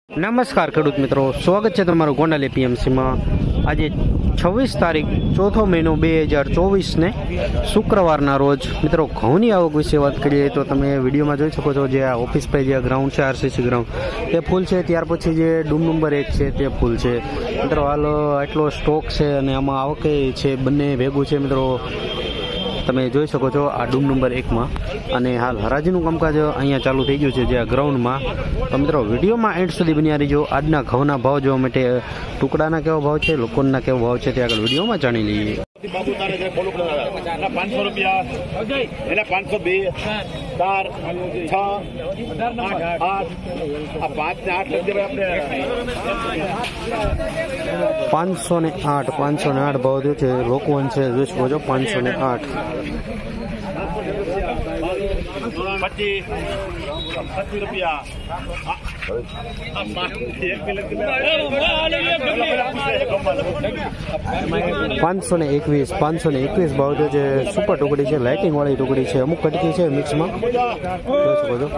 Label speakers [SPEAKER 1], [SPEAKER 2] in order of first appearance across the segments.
[SPEAKER 1] નમસ્કાર ખેડૂત મિત્રો, સ્વાગત છે તમારું ગોંડલ એપીએમસીમાં। આજે 26 તારીખ ચોથો મહિનો 2024 ને શુક્રવારના રોજ મિત્રો ઘઉંની આવક વિશે વાત કરીએ તો તમે વિડીયોમાં જોઈ શકો છો જે આ ઓફિસ પર જે ગ્રાઉન્ડ છે આરસીસી ગ્રાઉન્ડ તે ફૂલ છે। ત્યાર પછી જે ડૂમ નંબર 1 છે તે ફૂલ છે મિત્રો। હાલ આટલો સ્ટોક છે અને આમાં આવકે છે બંને ભેગું છે મિત્રો। તમે જોઈ શકો છો આ ડૂમ નંબર 1માં અને હાલ હરાજીનું કામકાજ અહીંયા ચાલુ થઈ ગયું છે જે આ ગ્રાઉન્ડમાં। તો મિત્રો વિડીયોમાં એન્ડ સુધી બન્યા રહીજો। આજના ઘઉંના ભાવ જોવા માટે ટુકડાના કેવો ભાવ છે, લોકોના કેવો ભાવ છે તે આગળ વિડીયોમાં જાણી લઈએ।
[SPEAKER 2] 500 રૂપિયા 502 4 6
[SPEAKER 1] 508 508 ભાવ થયો છે। લોકવન છે જોઈ શકો છો 508
[SPEAKER 2] 25 રૂપિયા
[SPEAKER 1] 521 521 ભાવ થયો છે। સુપર ટુકડી છે, લાઇટિંગ વાળી ટુકડી છે, અમુક કટકી છે મિક્સમાં જોઈ શકો છો।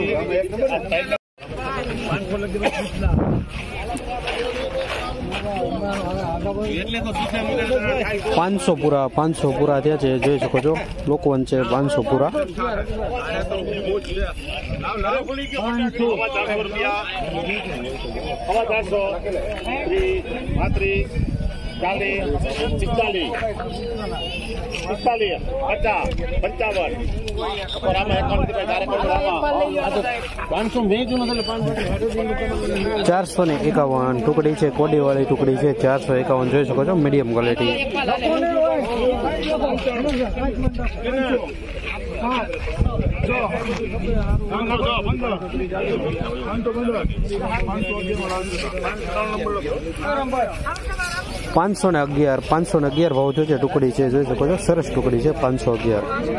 [SPEAKER 1] 500 પૂરા થયા છે જોઈ શકો છો। લોકવન છે 500 પૂરા 451 ટુકડી છે, કોડી વાળી ટુકડી છે 451 જોઈ શકો છો, મીડિયમ ક્વોલિટી। 511 ભાવ થયો છે। ટુકડી છે જોઈ શકો છો, સરસ ટુકડી છે 511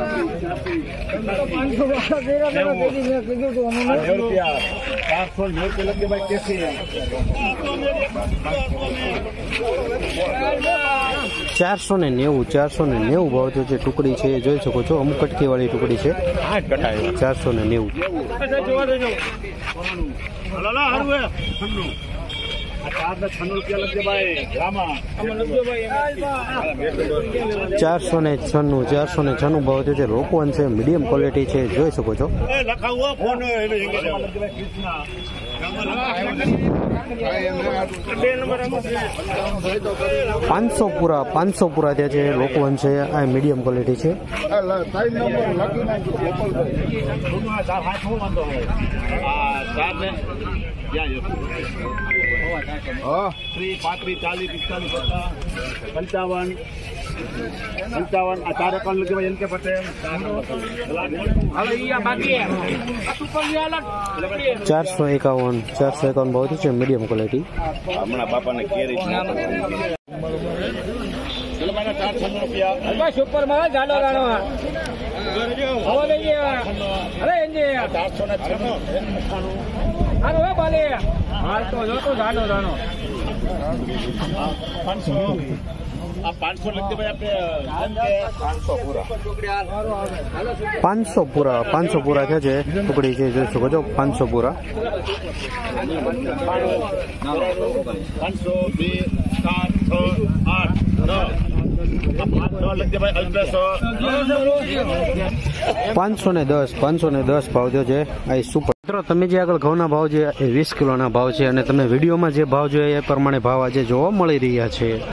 [SPEAKER 1] 490 ભાવ થયો છે। ટુકડી છે જોઈ શકો છો, અમુક કટકી વાળી ટુકડી છે 490 496 ભાવ થયો છે। લોકવન છે, મીડિયમ ક્વોલિટી છે જોઈ શકો છો। 500 પૂરા થયા છે। લોકવન છે, આ મીડિયમ ક્વોલિટી છે। 451 ભાવ છે, મીડિયમ ક્વોલિટી।
[SPEAKER 2] હમણાં બાપાને કેરી
[SPEAKER 3] સુપરમાં જાડો દાણો હાલ તો જોતો જાડો દાણો
[SPEAKER 2] 500 લખી ભાઈ આપણે
[SPEAKER 1] 500 પૂરા થયા છે। ટુકડી છે જોઈ શકો છો 500 પૂરા 510 ભાવ થયો છે। આ સુપર મિત્રો તમે જે આગળ ઘઉંના ભાવ છે એ 20 કિલોના ભાવ છે અને તમે વિડીયોમાં જે ભાવ જોઈએ એ પ્રમાણે ભાવ આજે જોવા મળી રહ્યા છે।